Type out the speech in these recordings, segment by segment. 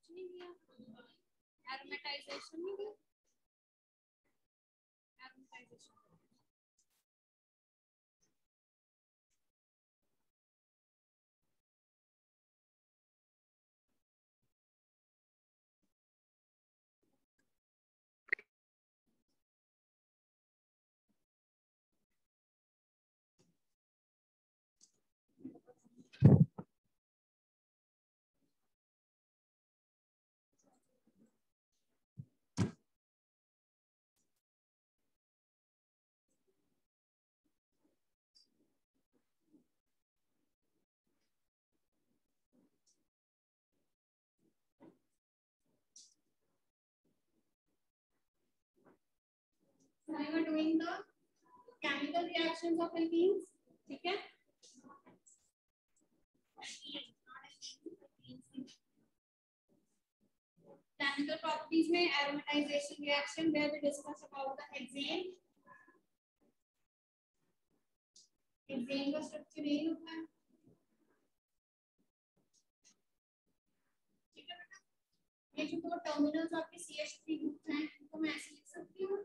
नहीं दिया, एरोमेटाइजेशन नहीं दिया, aromatization. We were doing the chemical reactions of alkenes, ठीक है? Chemical properties में aromatization reaction where we discuss about the hexane. Hexane का structure यही होता है, ठीक है बेटा? ये जो दो टर्मिनल्स आपके CH3 ग्रुप हैं, इनको मैं ऐसे लिख सकती हूँ।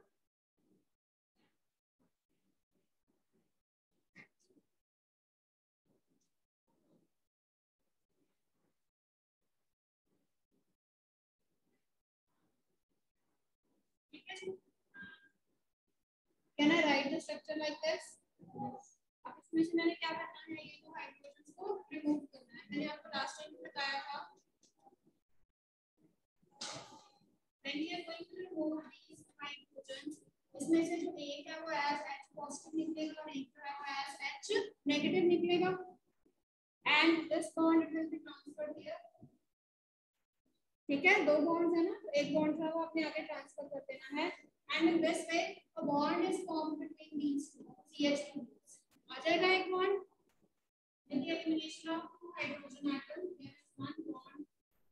Can I write the structure like this? अब इसमें से मैंने क्या करना है, ये दो हाइड्रोजन्स को रिमूव करना है। मैंने आपको लास्ट टाइम बताया था, when we are going to remove these hydrogens, इसमें से जो एक है वो as H positive निकलेगा और एक जो है वो as H negative निकलेगा, and this bond will be transferred here, ठीक है? दो बॉन्ड्स है ना, तो एक बॉन्ड था वो अपने आगे ट्रांसफर कर देना है, and in this way a bond is formed between these two CH2 groups. आ जाएगा एक bond, in the elimination of two hydrogen atoms there is one bond.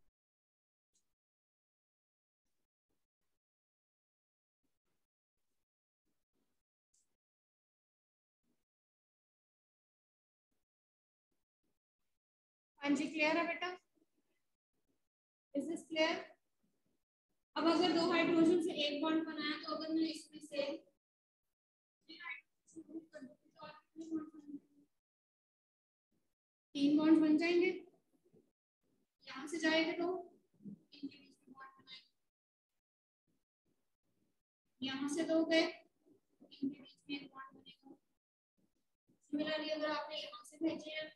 हाँ जी, क्लियर है बेटा? Is this clear? अब अगर दो हाइड्रोजन से एक बॉन्ड बनाया तो अगर मैं इसमें से तीन बॉन्ड बन जाएंगे, यहाँ से जाएगा तो इनके बीच में बॉन्ड बनाएंगे, यहाँ से दो गए इनके बीच में एक बॉन्ड बनेगा। सिमिलरली अगर आपने यहाँ से भेजे हैं,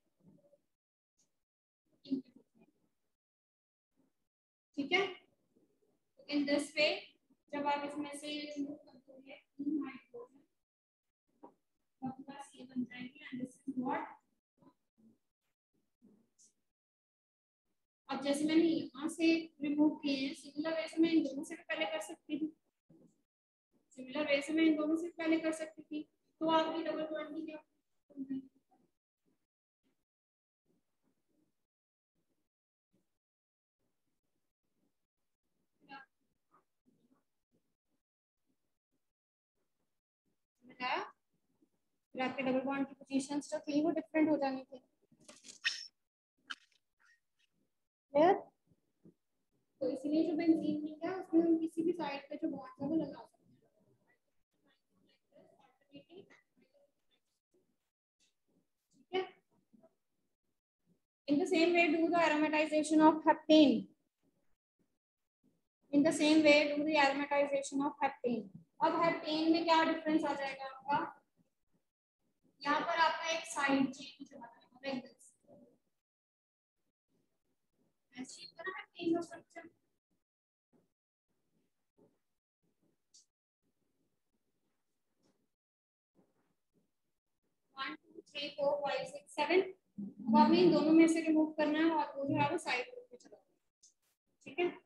ठीक है? इन दिस वे जब आप इसमें से रिमूव कर दोगे तीन हाइड्रोजन, तो आपके पास ये बन जाएंगे, एंड दिस इज व्हाट। अब जैसे मैंने यहाँ से रिमूव किए हैं, सिमिलर वे से मैं इन दोनों से पहले कर सकती थी, सिमिलर वे से मैं इन दोनों से पहले कर सकती थी, तो आपकी डबल बॉन्ड की क्या बताया? फिर आपके डबल बॉन्ड की पोजीशंस जो थी वो डिफरेंट हो जानी थी, क्लियर? तो इसलिए जो बेंजीन नहीं है उसमें हम किसी भी साइड पे जो बॉन्ड है वो लगा सकते हैं, ठीक है? In the same way do the aromatization of heptane. In the same way do the aromatization of heptane. अब हेप्टेन में क्या डिफरेंस आ जाएगा आपका, यहाँ पर आपका एक साइड चेन जो बनाएगा लाइक दिस, ऐसे ही बना हेप्टेन का स्ट्रक्चर। 1 2 3 4 5 6 7, अब आपने इन दोनों में से रिमूव करना है और वो जो है वो साइड पे चला, ठीक है?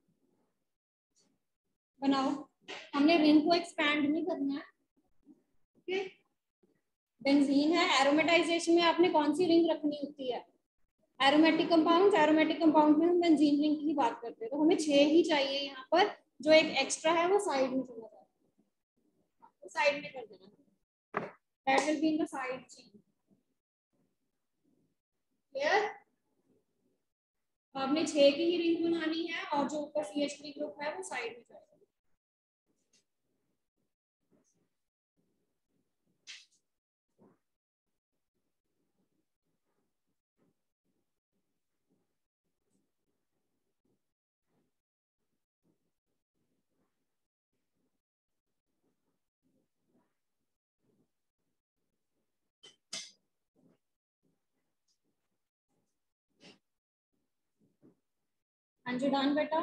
बनाओ, हमने रिंग को एक्सपैंड नहीं करना है, ओके? बेंजीन है, एरोमेटाइजेशन में आपने कौन सी रिंग रखनी होती है? एरोमेटिक कंपाउंड, एरोमेटिक कंपाउंड में हम बेंजीन रिंग की बात करते हैं, तो हमें 6 ही चाहिए यहाँ पर, जो एक एक्स्ट्रा है वो साइड में चला जाए, तो साइड में कर देना, that will be in the side chain, clear? आपने 6 की ही रिंग बनानी है और जो ऊपर CH3 ग्रुप है वो साइड में जाएगा। हाँ जी डन बेटा।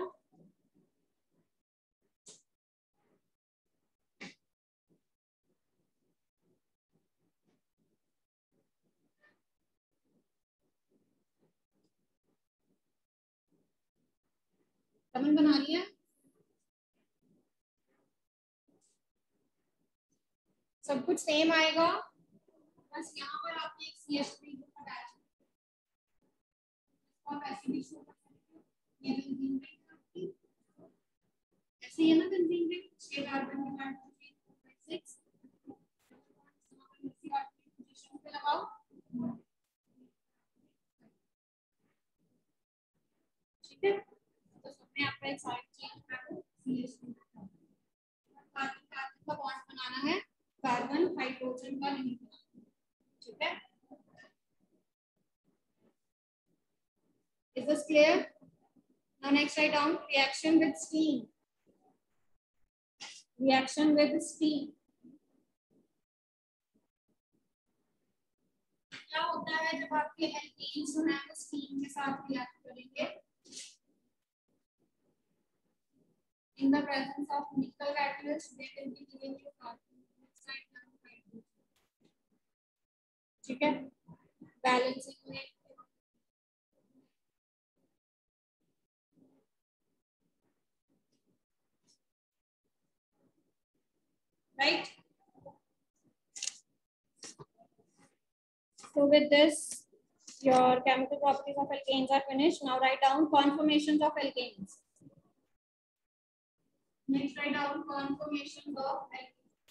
कमेंट बना लिया? सब कुछ सेम आएगा, बस यहाँ पर आपने एक CH3 ग्रुप अटैच और ऐसे भी शो कर सकते हो। ये बेंजीन रिंग आपकी ऐसे ही है ना, बेंजीन रिंग 6 कार्बन के साथ 6 पोजीशन पे लगाओ। ठीक है, तो सबने आपका एक साइड चेंज कर दो। CH3 कार्बन कार्बन का बॉन्ड बनाना है, कार्बन हाइड्रोजन का नहीं बनाना। ठीक है, is this clear? Now next write down reaction with steam. Reaction with steam क्या होता है जब आपके एल्केन्स जो है वो स्टीम के साथ रिएक्ट करेंगे? In the presence of nickel catalyst, they will be giving you carbon dioxide. ठीक है, बैलेंसिंग में right. So with this, your chemical properties of alkanes are finished. Now write down conformations of alkanes. Next write down conformations of alkanes.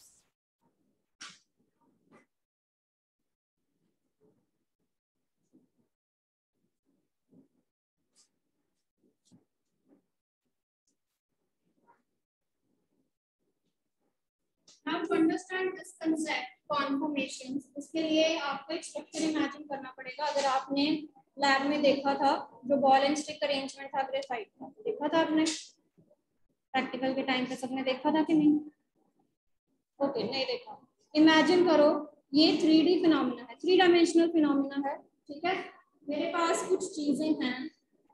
Now to understand this concept conformations, उसके लिए आपको एक structure imagine करना पड़ेगा। अगर आपने lab में देखा था जो बॉल एंड स्टिक अरेंजमेंट था ग्रेफाइट का, देखा था आपने प्रैक्टिकल के टाइम पे, सबने देखा था कि नहीं? ओके, नहीं देखा। इमेजिन करो ये 3D फिनोमिना है, 3 डायमेंशनल फिनोमिना है। ठीक है, मेरे पास कुछ चीजें हैं,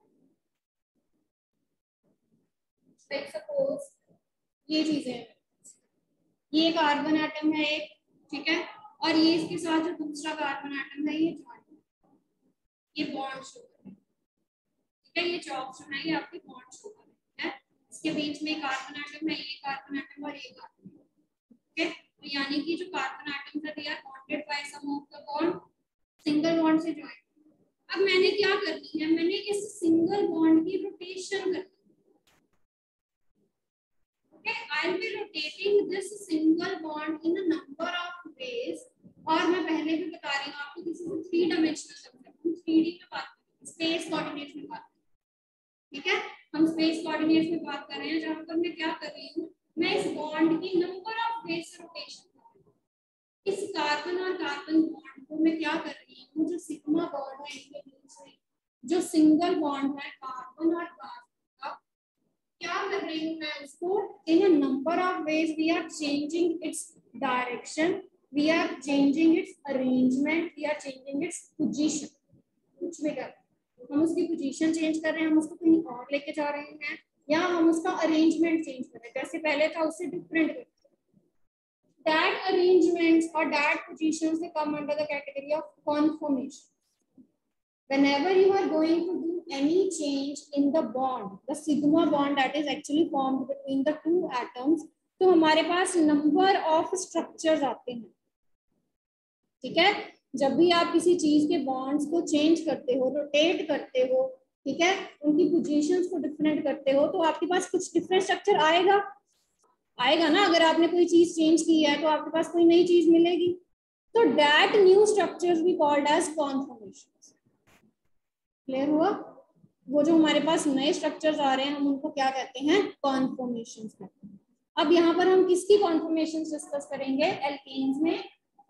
सपोज ये चीजें हैं, ये कार्बन एटम है एक, ठीक है, और ये इसके साथ जो दूसरा कार्बन एटम है ये ज्वाइंट, ये बॉन्ड शो कर रहे हैं। ठीक है, ये चौक जो है ये आपके बॉन्ड शो कर रहे हैं। इसके बीच में कार्बन एटम है, ये कार्बन एटम और ये कार्बन। ठीक है, तो यानी कि जो कार्बन एटम्स है they are bonded by some of the bond, single bond से ज्वाइंट। अब मैंने क्या करनी है, मैंने इस सिंगल बॉन्ड की रोटेशन करनी है। Okay, I'll be rotating this single bond in a number of ways. और मैं पहले भी बता रही हूँ आपको, किसी से 3 डायमेंशनल कंसेप्ट, हम 3D में बात कर रहे हैं, स्पेस कोऑर्डिनेट्स में बात कर रहे हैं। ठीक है, हम स्पेस कोऑर्डिनेट्स में बात कर रहे हैं, जहाँ पर मैं क्या कर रही हूँ, मैं इस बॉन्ड की नंबर ऑफ वेज से रोटेशन कर रही हूँ। इस कार्बन और कार्बन बॉन्ड को मैं क्या कर रही हूँ, जो सिग्मा बॉन्ड है इनके बीच में, जो सिंगल बॉन्ड है कार्बन और कार्बन का, क्या कर रही हूँ मैं उसको, in a number of ways we are changing its direction, we are changing its arrangement, we are changing its position. कुछ भी कर, हम उसकी पोजीशन चेंज कर रहे हैं, हम उसको कहीं और लेके जा रहे हैं, या हम उसका अरेंजमेंट चेंज कर रहे हैं, जैसे पहले था उससे डिफरेंट करते हैं। दैट अरेंजमेंट्स और that positions they come under the category of conformation. Whenever you are going to do any change in the bond, the sigma bond that is actually formed between the two atoms, तो हमारे पास number of structures आते हैं। ठीक है, जब भी आप किसी चीज के bonds को change करते हो, rotate करते हो, ठीक है, उनकी positions को different करते हो, तो आपके पास कुछ different structure आएगा, आएगा ना। अगर आपने कोई चीज change की है तो आपके पास कोई नई चीज मिलेगी, तो that new structures we called as conformations। Clear हुआ? वो जो हमारे पास नए स्ट्रक्चर्स आ रहे हैं हम उनको क्या कहते हैं, कॉन्फॉर्मेशंस कहते हैं। अब यहाँ पर हम किसकी कॉन्फॉर्मेशंस डिस्कस करेंगे, एल्केन्स में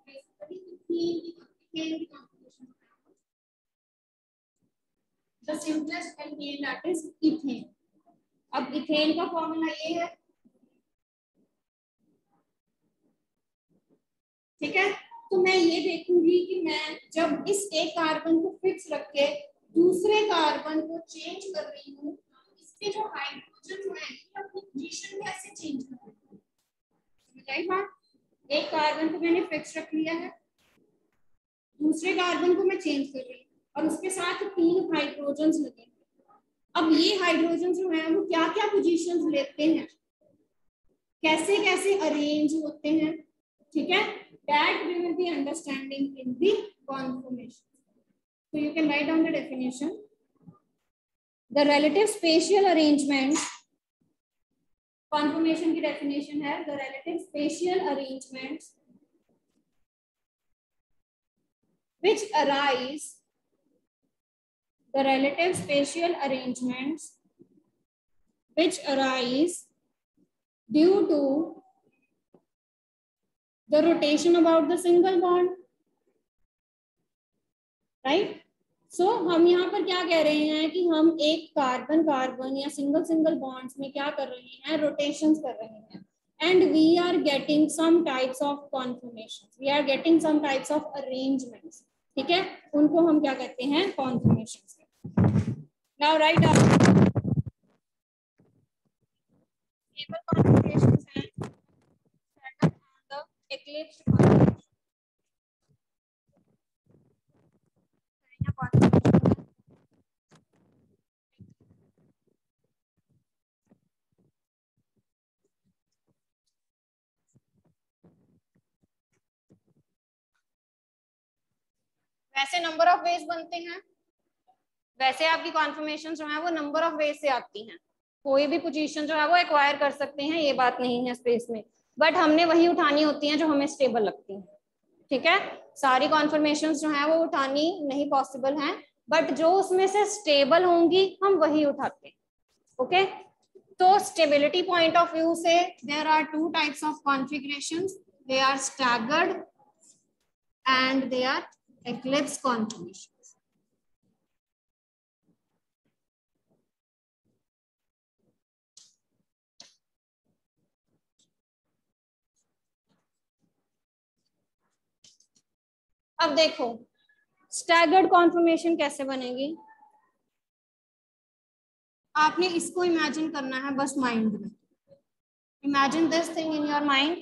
the simplest alkane that is ethane। अब इथेन का फॉर्मूला ये है, ठीक है। तो मैं ये देखूंगी कि मैं जब इस एक कार्बन को फिक्स रख के दूसरे कार्बन को चेंज कर रही हूँ, इसके जो हाइड्रोजन जो है अपनी पोजीशन कैसे चेंज कर रही हूँ, समझ बात। एक कार्बन को मैंने फिक्स रख लिया है, दूसरे कार्बन को मैं चेंज कर रही हूँ और उसके साथ 3 हाइड्रोजन लगे। अब ये हाइड्रोजन जो है वो क्या क्या पोजीशंस लेते हैं, कैसे कैसे अरेंज होते हैं, ठीक है। That we will be understanding in the conformation. So you can write down the definition. The relative spatial arrangement, conformation की definition है, the relative spatial arrangements which arise, the relative spatial arrangements which arise due to the rotation about the single bond, right? So हम यहाँ पर क्या कह रहे हैं कि हम एक कार्बन कार्बन या सिंगल सिंगल बॉन्ड्स में क्या कर रहे हैं, रोटेशंस कर रहे हैं, and we are getting some types of conformations, we are getting some types of arrangements, ठीक है। उनको हम क्या कहते हैं, conformations। Now write down stable conformations and the eclipsed conformation। वैसे नंबर ऑफ वेज बनते हैं, वैसे आपकी कॉन्फर्मेशन जो है वो नंबर ऑफ वेज से आती हैं। कोई भी पोजीशन जो है वो एक्वायर कर सकते हैं, ये बात नहीं है स्पेस में, बट हमने वही उठानी होती हैं जो हमें स्टेबल लगती हैं, ठीक है। सारी कॉन्फर्मेशन जो है वो उठानी नहीं पॉसिबल हैं, बट जो उसमें से स्टेबल होंगी हम वही उठाते हैं, ओके। तो स्टेबिलिटी पॉइंट ऑफ व्यू से there are 2 types of configurations, they are staggered and they are eclipse conformation. अब देखो स्टैगर्ड कॉन्फर्मेशन कैसे बनेगी, आपने इसको इमेजिन करना है बस माइंड में। Imagine this thing in your mind,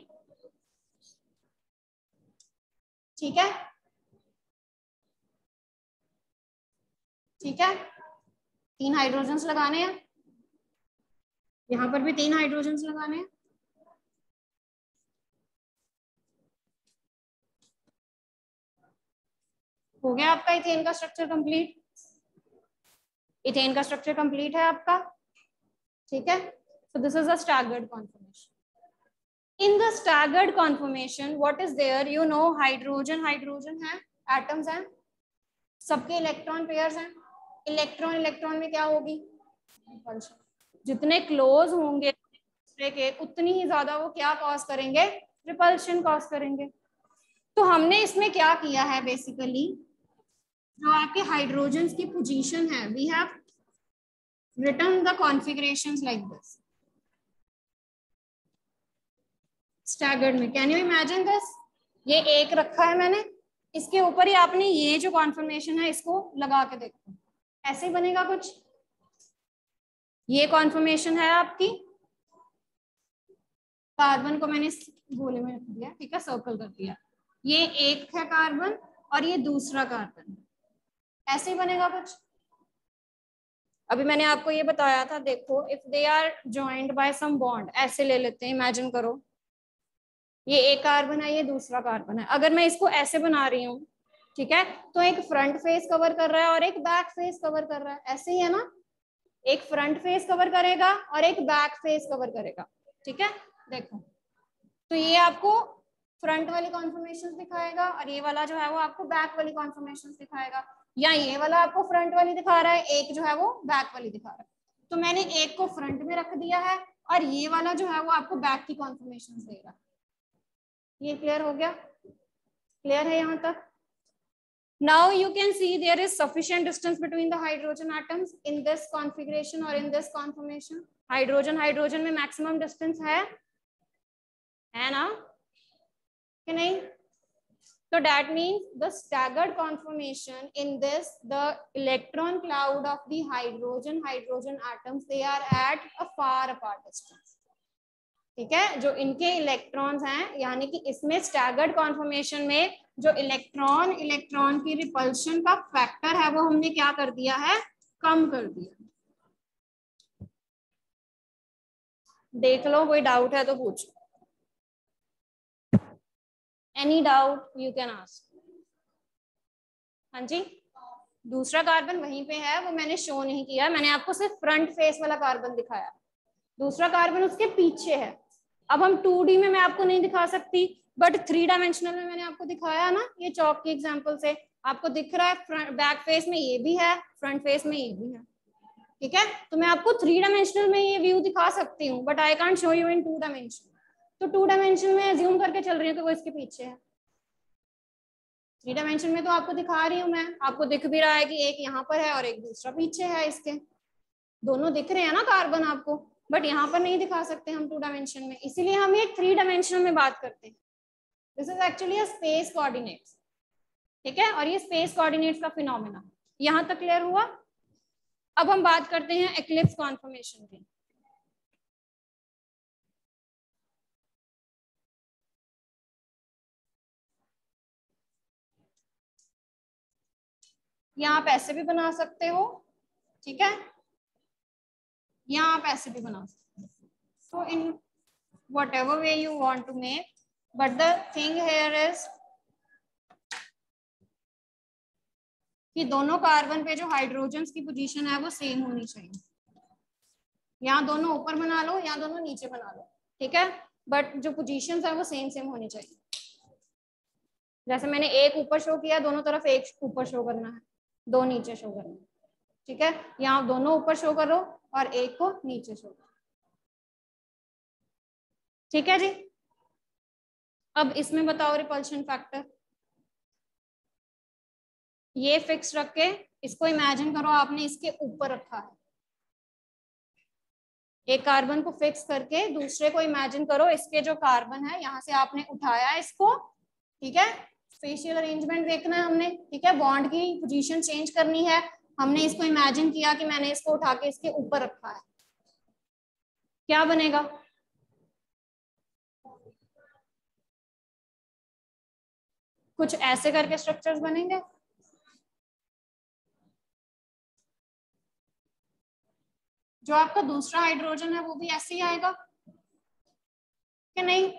ठीक है, ठीक है। 3 हाइड्रोजन्स लगाने हैं, यहां पर भी 3 हाइड्रोजन्स लगाने हैं। हो गया आपका इथेन का स्ट्रक्चर कंप्लीट, इथेन का स्ट्रक्चर कंप्लीट है आपका, ठीक है। So this is a staggered conformation. In the staggered conformation what is there, you know, hydrogen hydrogen है, एटम्स हैं, सबके इलेक्ट्रॉन पेयर्स हैं। इलेक्ट्रॉन इलेक्ट्रॉन में क्या होगी, जितने क्लोज होंगे दूसरे के उतनी ही ज्यादा वो क्या कॉज करेंगे, रिपल्शन कॉज करेंगे। तो हमने इसमें क्या किया है, बेसिकली जो आपके हाइड्रोजन्स की पोजीशन है, we have written the configurations like this staggered में। कैन यू इमेजिन दिस, ये एक रखा है मैंने, इसके ऊपर ही आपने ये जो कॉन्फर्मेशन है इसको लगा के देखो, ऐसे ही बनेगा कुछ। ये कॉन्फर्मेशन है आपकी, कार्बन को मैंने इस गोले में रख दिया, ठीक है, सर्कल कर दिया, ये एक है कार्बन और ये दूसरा कार्बन, ऐसे ही बनेगा कुछ। अभी मैंने आपको ये बताया था, देखो if they are joined by some bond, ऐसे ले लेते हैं, इमेजिन करो ये एक कार्बन है, ये दूसरा कार्बन है। अगर मैं इसको ऐसे बना रही हूँ, ठीक है, तो एक फ्रंट फेस कवर कर रहा है और एक बैक फेस कवर कर रहा है, ऐसे ही है ना, एक फ्रंट फेस कवर करेगा और एक बैक फेस कवर करेगा, ठीक है। देखो तो ये आपको फ्रंट वाली कॉन्फर्मेशन दिखाएगा और ये वाला जो है वो आपको बैक वाली कॉन्फर्मेशन दिखाएगा। या ये वाला आपको फ्रंट वाली दिखा रहा है, एक जो है वो बैक वाली दिखा रहा है। तो मैंने एक को फ्रंट में रख दिया है और ये वाला जो है वो आपको बैक की कॉन्फर्मेशन देगा। ये क्लियर हो गया? क्लियर है यहाँ तक? Now you can see there is sufficient distance between the hydrogen atoms in this configuration or in this conformation. Hydrogen में maximum distance है ना कि नहीं? So that means the staggered conformation in this, the electron cloud of the hydrogen atoms, they are at a far apart distance. ठीक है, जो इनके electrons हैं, यानी कि इसमें स्टैगर्ड कॉन्फॉर्मेशन में जो इलेक्ट्रॉन की रिपल्शन का फैक्टर है वो हमने क्या कर दिया है, कम कर दिया। देख लो, कोई डाउट है तो पूछो। Any doubt you can ask. हाँ जी, दूसरा कार्बन वहीं पे है, वो मैंने शो नहीं किया, मैंने आपको सिर्फ फ्रंट फेस वाला कार्बन दिखाया, दूसरा कार्बन उसके पीछे है। अब हम 2D में मैं आपको नहीं दिखा सकती, बट 3 डायमेंशनल में मैंने आपको दिखाया ना, ये चौक की एग्जांपल से आपको दिख रहा है, बैक फेस में ये भी है, फ्रंट फेस में ये भी है। ठीक है, तो मैं आपको 3 डायमेंशनल में ये व्यू दिखा सकती हूँ, but I can't show you in 2 dimension. तो 2 डायमेंशन में एज्यूम करके चल रही हूँ कि वो इसके पीछे है। 3 डायमेंशन में तो आपको दिखा रही हूँ मैं, आपको दिख भी रहा है कि एक यहाँ पर है और एक दूसरा पीछे है, इसके दोनों दिख रहे हैं ना कार्बन आपको, बट यहाँ पर नहीं दिखा सकते हम 2 डायमेंशन में, इसीलिए हम ये 3 डायमेंशन में बात करते हैं। This is actually a space coordinates. ठीक है, और ये स्पेस कोऑर्डिनेट्स का फिनोमेना। यहाँ तक क्लियर हुआ? अब हम बात करते हैं एक्लिप्स कॉन्फर्मेशन की। यहाँ आप ऐसे भी बना सकते हो, ठीक है, यहाँ आप ऐसे भी बना सकते हो, so in whatever way you want to make, but the thing here is कि दोनों कार्बन पे जो हाइड्रोजन्स की पोजीशन है वो सेम होनी चाहिए। यहाँ दोनों ऊपर बना लो या दोनों नीचे बना लो, ठीक है, बट जो पोजीशंस है वो सेम होनी चाहिए। जैसे मैंने एक ऊपर शो किया, दोनों तरफ एक ऊपर शो करना है, दो नीचे शो करना है। ठीक है, यहाँ दोनों ऊपर शो करो और एक को नीचे शो करो। ठीक है जी, अब इसमें बताओ रिपल्शन फैक्टर। ये फिक्स रख के इसको इमेजिन करो आपने इसके ऊपर रखा है, एक कार्बन को फिक्स करके दूसरे को इमेजिन करो इसके जो कार्बन है यहाँ से आपने उठाया इसको। ठीक है, स्पेशियल अरेंजमेंट देखना है हमने, ठीक है, बॉन्ड की पोजीशन चेंज करनी है, हमने इसको इमेजिन किया कि मैंने इसको उठा के इसके ऊपर रखा है, क्या बनेगा? कुछ ऐसे करके स्ट्रक्चर्स बनेंगे। जो आपका दूसरा हाइड्रोजन है वो भी ऐसे ही आएगा कि नहीं?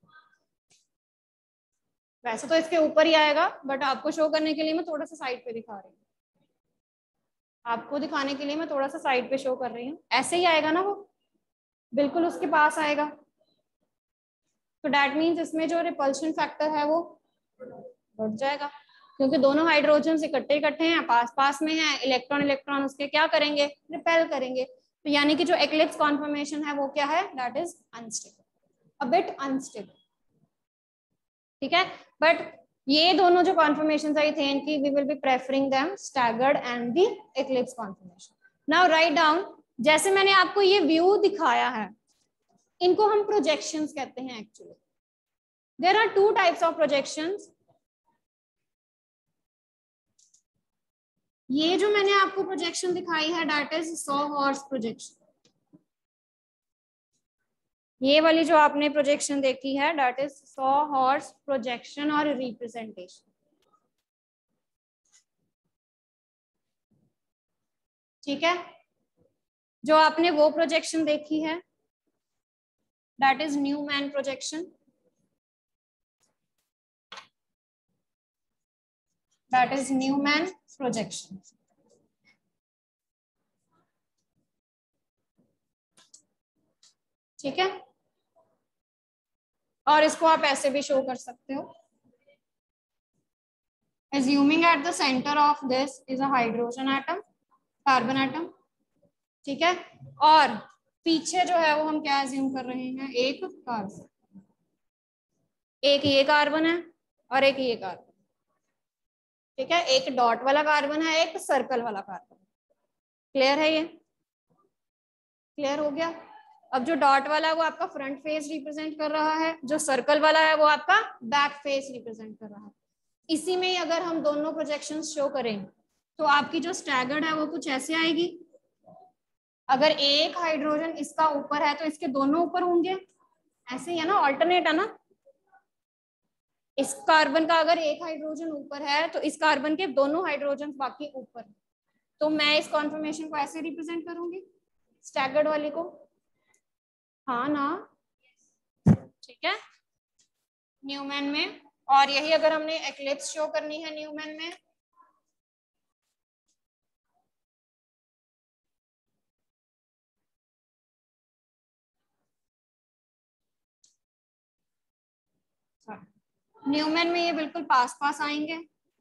वैसे तो इसके ऊपर ही आएगा, बट आपको शो करने के लिए मैं थोड़ा सा साइड पे दिखा रही हूँ, आपको दिखाने के लिए मैं थोड़ा सा साइड पे शो कर रही हूँ। ऐसे ही आएगा ना, वो बिल्कुल उसके पास आएगा। तो दैट मीन्स इसमें जो रिपल्शन फैक्टर है वो बढ़ जाएगा, क्योंकि दोनों हाइड्रोजन इकट्ठे हैं, पास पास में है, इलेक्ट्रॉन उसके क्या करेंगे, रिपेल करेंगे। तो यानी कि जो एक्लिप्स कॉन्फर्मेशन है वो क्या है, that is unstable, a bit unstable. ठीक है, बट ये दोनों जो कॉन्फर्मेशन आई थे इनकी we will be preferring them staggered and the eclipse conformation. Now write down, जैसे मैंने आपको ये व्यू दिखाया है, इनको हम प्रोजेक्शंस कहते हैं actually. There are 2 types of projections. ये जो मैंने आपको प्रोजेक्शन दिखाई है that is sawhorse projection. ये वाली जो आपने प्रोजेक्शन देखी है that is sawhorse projection और रिप्रेजेंटेशन। ठीक है, जो आपने वो प्रोजेक्शन देखी है that is Newman projection, that is Newman projection. ठीक है, और इसको आप ऐसे भी शो कर सकते हो, Assuming at the center of this is a hydrogen atom, carbon atom, ठीक है, और पीछे जो है वो हम क्या एज्यूम कर रहे हैं, एक कार्बन, एक ये कार्बन है और एक ये कार्बन, ठीक है, एक डॉट वाला कार्बन है, एक सर्कल वाला कार्बन। क्लियर है ये? क्लियर हो गया? अब जो डॉट वाला है वो आपका फ्रंट फेस रिप्रेजेंट कर रहा है, जो सर्कल वाला है वो आपका बैक फेस रिप्रेजेंट कर रहा है। इसी में ही अगर हम दोनों प्रोजेक्शंस शो करें तो आपकी जो स्टैगर्ड है वो कुछ ऐसे आएगी। अगर एक हाइड्रोजन इसका ऊपर है तो इसके दोनों ऊपर होंगे, ऐसे ही है ना, ऑल्टरनेट है ना। इस कार्बन का अगर एक हाइड्रोजन ऊपर है तो इस कार्बन के दोनों हाइड्रोजन बाकी ऊपर, तो मैं इस कॉन्फर्मेशन को ऐसे रिप्रेजेंट करूंगी, स्टैगर्ड वाले को, हाँ ना, ठीक है, न्यूमैन में। और यही अगर हमने एक्लिप्स शो करनी है न्यूमैन में, न्यूमैन में ये बिल्कुल पास पास आएंगे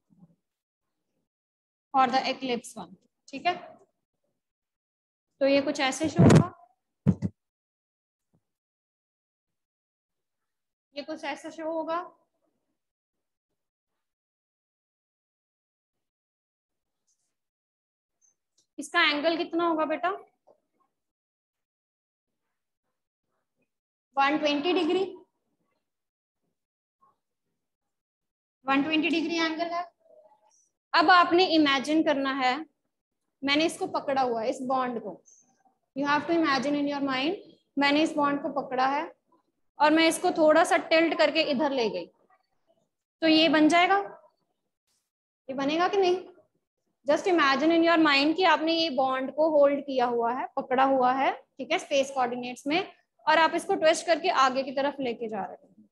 और द एक्लिप्स वन, ठीक है। तो ये कुछ ऐसे शो होगा, ये कुछ ऐसे शो होगा, इसका एंगल कितना होगा बेटा, 120 डिग्री, 120 डिग्री एंगल है। अब आपने इमेजिन करना है, मैंने इसको पकड़ा हुआ है, इस बॉन्ड को, you have to imagine in your mind, मैंने इस बॉन्ड को पकड़ा है और मैं इसको थोड़ा सा टिल्ट करके इधर ले गई, तो ये बन जाएगा, ये बनेगा कि नहीं? Just imagine in your mind कि आपने ये बॉन्ड को होल्ड किया हुआ है, पकड़ा हुआ है, ठीक है, स्पेस कोऑर्डिनेट्स में, और आप इसको ट्विस्ट करके आगे की तरफ लेके जा रहे हैं,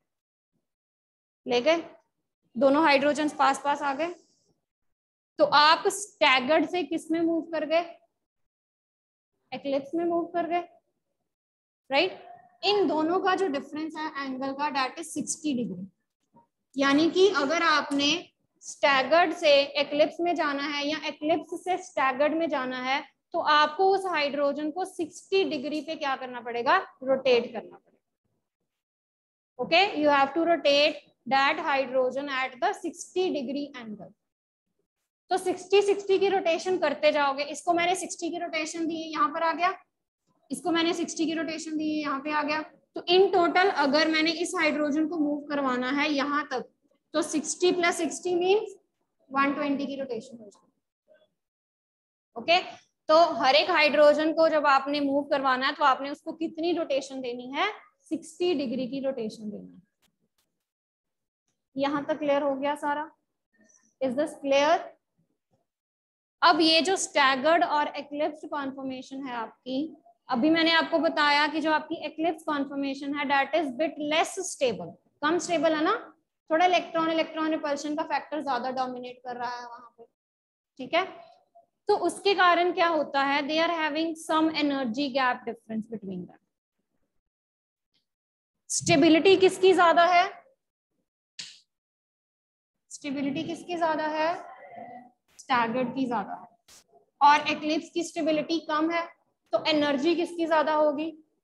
ले गए, दोनों हाइड्रोजन पास पास आ गए, तो आप स्टैगर्ड से किस में मूव कर गए, एक्लिप्स में मूव कर गए, राइट। इन दोनों का जो डिफरेंस है एंगल का, दैट इज 60 डिग्री। यानी कि अगर आपने स्टैगर्ड से एक्लिप्स में जाना है या एक्लिप्स से स्टैगर्ड में जाना है, तो आपको उस हाइड्रोजन को 60 डिग्री पे क्या करना पड़ेगा, रोटेट करना पड़ेगा। Okay, you have to rotate that hydrogen at the 60 degree angle. तो 60 की रोटेशन करते जाओगे, इसको मैंने 60 की रोटेशन दी, यहाँ पर आ गया, इसको मैंने 60 की रोटेशन दी, यहाँ पे आ गया, तो इन टोटल अगर मैंने इस हाइड्रोजन को मूव करवाना है यहाँ तक, तो 60 + 60 मीन्स 120 की रोटेशन हो जाएगी। ओके, तो हर एक हाइड्रोजन को जब आपने मूव करवाना है तो आपने उसको कितनी रोटेशन देनी है, 60 डिग्री की रोटेशन देनी है। यहां तक क्लियर हो गया सारा? Is this clear? अब ये जो स्टैगर्ड और एक्लिप्स्ड कॉन्फॉर्मेशन है आपकी, अभी मैंने आपको बताया कि जो आपकी एक्लिप्स कॉन्फॉर्मेशन है that is bit less stable, कम स्टेबल है ना, थोड़ा इलेक्ट्रॉन इलेक्ट्रॉन रिपल्शन का फैक्टर ज्यादा डोमिनेट कर रहा है वहां पे, ठीक है। तो उसके कारण क्या होता है, they are having some energy gap difference between them. Stability किसकी ज्यादा है, स्टेबिलिटी किसकी ज्यादा है, स्टैगर्ड की ज्यादा है, और एक्लिप्स की स्टेबिलिटी कम है, तो एनर्जी किसकी ज्यादा होगी,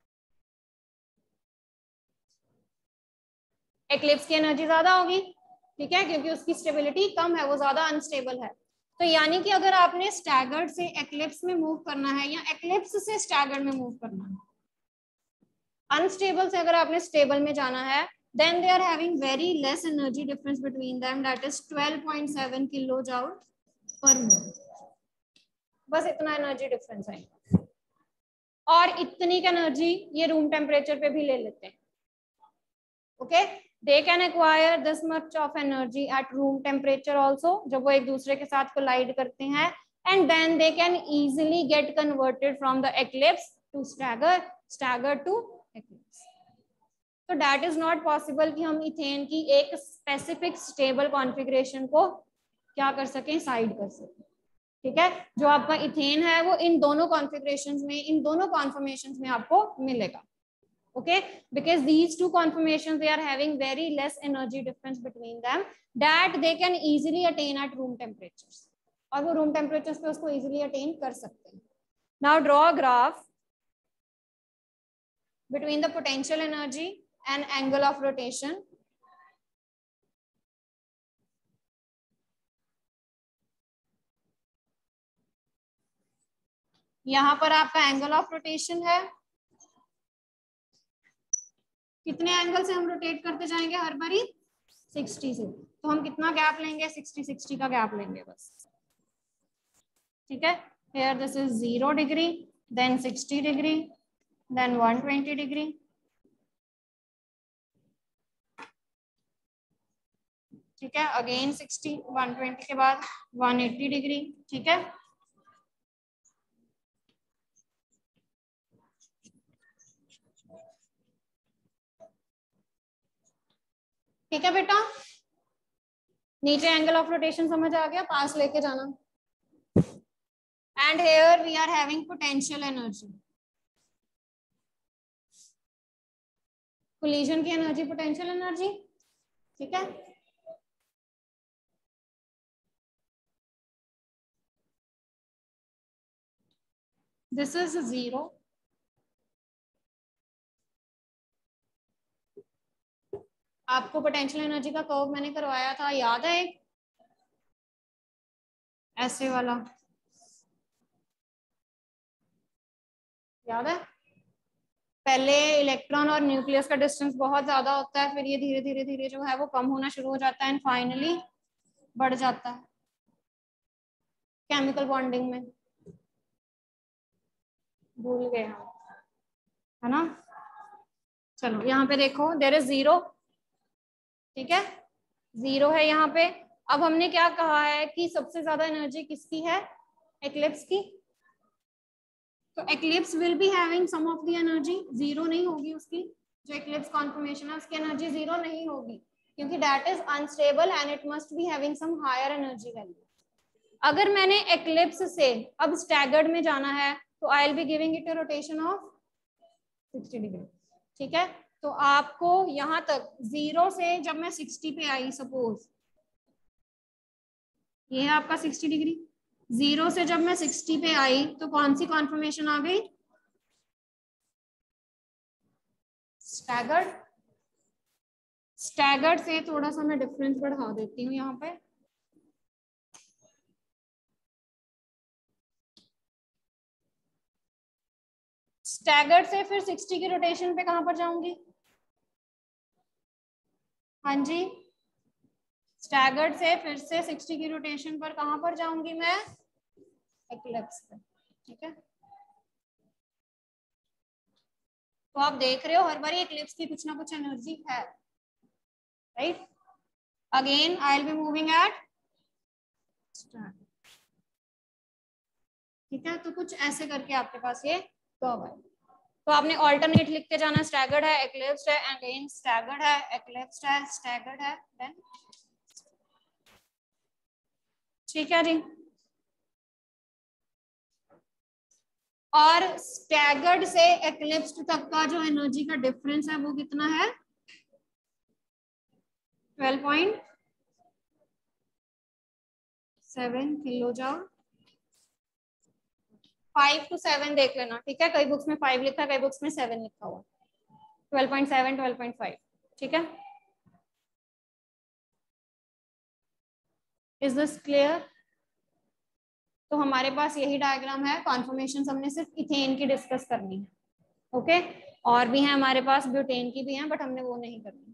एक्लिप्स की एनर्जी ज्यादा होगी, ठीक है, क्योंकि उसकी स्टेबिलिटी कम है, वो ज्यादा अनस्टेबल है। तो यानी कि अगर आपने स्टैगर्ड से एक्लिप्स में मूव करना है या एक्लिप्स से स्टैगर्ड में मूव करना है, अनस्टेबल से अगर आपने स्टेबल में जाना है, then they are having very less energy difference between them, that is 12.7 kilojoule per mole। बस इतना एनर्जी डिफरेंस है, और इतनी की एनर्जी ये रूम टेम्परेचर पे भी ले लेते हैं। Okay, they can acquire this much of energy at room temperature also, जब वो एक दूसरे के साथ कोलाइड करते हैं, and then they can easily get converted from the eclipse to stagger to eclipse। तो दैट इज नॉट पॉसिबल कि हम इथेन की एक स्पेसिफिक स्टेबल कॉन्फ़िगरेशन को क्या कर सकें, साइड कर सकें, ठीक है। जो आपका इथेन है वो इन दोनों कॉन्फ़िगरेशंस में, इन दोनों कॉन्फॉर्मेशंस में आपको मिलेगा। okay, because these two conformations, they are having very less energy difference between them that they can easily attain at room temperatures, और वो room temperatures पे उसको easily attain कर सकते हैं. Now draw a graph between the potential energy and angle of rotation. यहाँ पर आपका एंगल ऑफ रोटेशन है. कितने एंगल से हम रोटेट करते जाएंगे हर बारी? 60 से. तो हम कितना गैप लेंगे? 60 का गैप लेंगे बस. ठीक है. Here this is 0 degree, then 60 degree, then 120 degree. ठीक है. अगेन 60, 120 के बाद 180 डिग्री. ठीक है. ठीक है बेटा, नीचे एंगल ऑफ रोटेशन समझ आ गया, पास लेके जाना. And here we are having potential energy. Collision की एनर्जी पोटेंशियल एनर्जी. ठीक है. This is 0. आपको पोटेंशियल एनर्जी का कर्व मैंने करवाया था, याद है? एक ऐसे वाला याद है? पहले इलेक्ट्रॉन और न्यूक्लियस का डिस्टेंस बहुत ज्यादा होता है, फिर ये धीरे धीरे धीरे जो है वो कम होना शुरू हो जाता है एंड फाइनली बढ़ जाता है केमिकल बॉन्डिंग में. भूल गए हम, है ना? चलो यहाँ पे देखो, देयर इज 0. ठीक है, 0 है यहाँ पे. अब हमने क्या कहा है कि सबसे ज्यादा एनर्जी किसकी है? एक्लिप्स की. तो eclipse will be having some of the energy. 0 नहीं होगी उसकी. जो एक्लिप्स कॉन्फर्मेशन है उसकी एनर्जी 0 नहीं होगी, क्योंकि that is unstable and it must be having some higher energy value. अगर मैंने एक्लिप्स से अब स्टैगर्ड में जाना है तो I will be giving it a rotation of 60 degree. ठीक है. तो आपको यहां तक 0 से जब मैं 60 पे आई, सपोज ये है आपका 60 डिग्री. 0 से जब मैं 60 पे आई तो कौन सी कॉन्फर्मेशन आ गई? स्टैगर्ड. स्टैगर्ड से थोड़ा सा मैं डिफरेंस बढ़ा देती हूँ यहाँ पे. स्टैगर्ड से फिर 60 की रोटेशन पे कहां पर जाऊंगी? हाँ जी, स्टैगर्ड से फिर से 60 की रोटेशन पर कहां पर जाऊंगी मैं? एक्लिप्स पे. ठीक है. तो आप देख रहे हो हर बार एक्लिप्स की कुछ ना कुछ एनर्जी है, right? Again I will be moving at. ठीक है. तो कुछ ऐसे करके आपके पास ये कर्व है. तो आपने ऑल्टरनेट लिखते जाना. स्टैगर्ड है, एक्लिप्स्ड है, अगेन स्टैगर्ड है, एक्लिप्स्ड है, स्टैगर्ड है, देन. ठीक है जी. और स्टैगर्ड से एक्लिप्स्ड तक का जो एनर्जी का डिफरेंस है वो कितना है? 12.7 किलो जूल. 5 to 7 देख लेना. ठीक है, कई बुक्स में 5 लिखा है, कई बुक्स में 7 लिखा हुआ. 12.7, 12.5. ठीक है. Is this clear? तो हमारे पास यही डायग्राम है. कॉन्फर्मेशन हमने सिर्फ इथेन की डिस्कस करनी है. ओके. और भी है हमारे पास, ब्यूटेन की भी है, बट हमने वो नहीं करनी.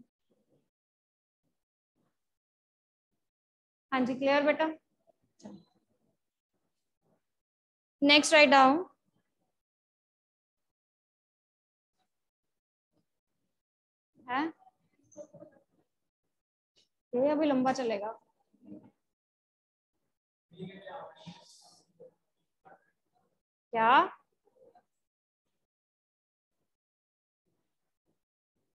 हाँ जी, क्लियर बेटा? Next write down. है ये अभी लंबा चलेगा. क्या